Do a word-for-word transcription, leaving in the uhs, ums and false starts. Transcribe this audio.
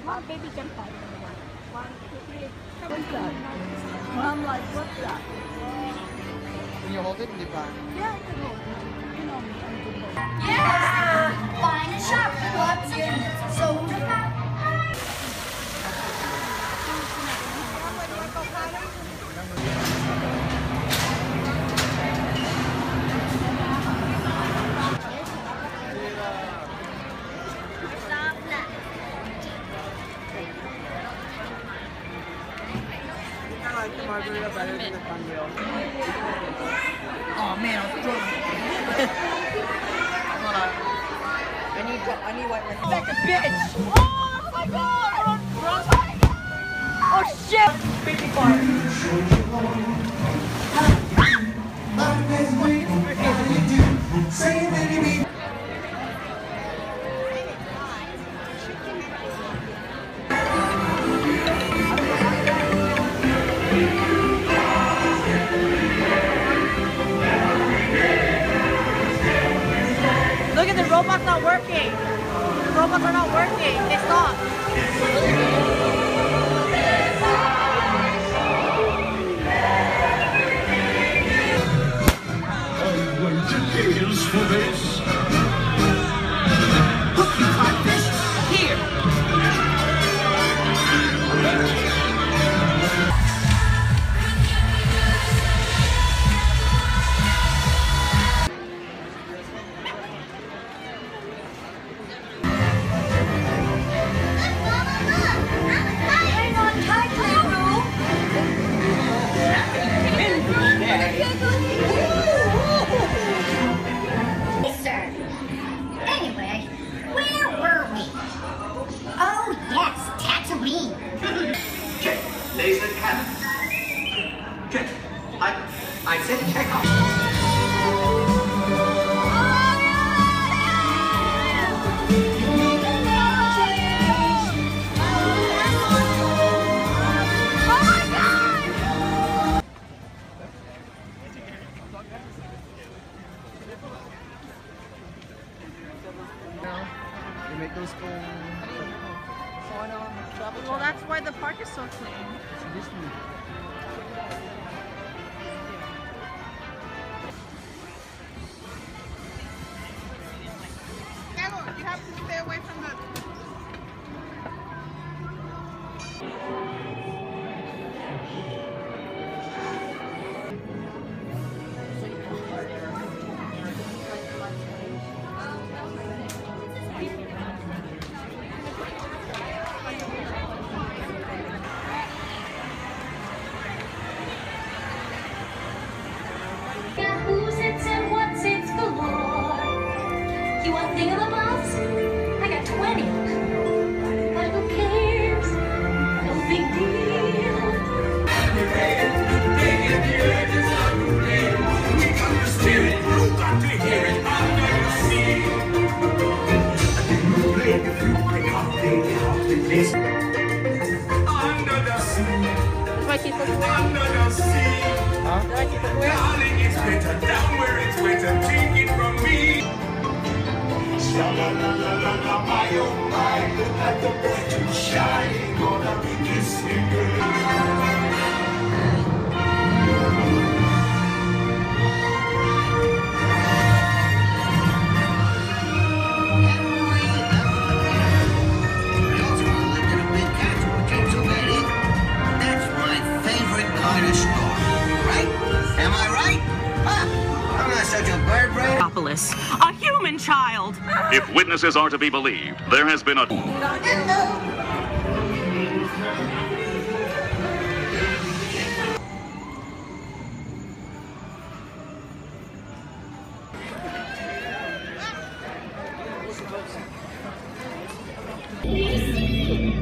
One baby jump out. One, two, three. What's that? I'm like, what's that? Can you hold it, di ba? Yeah, I can hold it. You know me, I'm good hold. Yeah! Find a shop. What's your soda pop? I like the margarita better than the Conrail. Oh man, I'm drunk. Hold on. I need I need white rice. Back to bitch! Oh my god! Oh my god! Oh shit! Baby fart. Look at the robots not working. The robots are not working. They stopped. I'm going to tears for this. Cookie codfish, here. Anyway, where were we? Oh yes, Tatooine. Check. Laser cannon. Check. I I said check out. You make those go. Well, that's why the park is so clean. It's Disney. You have to stay away from the... Got who's it's and what's it's galore. You want thingamabobs? I got twenty. But who cares? No big deal. That's why she's so weird. Under the sea. That's why she's so weird. Darling, it's better down where it's wetter. Take it from me. Sha-la-la-la-la-la, my oh my. Look at the boy too shy. Gonna be kissing A human child. If witnesses are to be believed, there has been a... You see?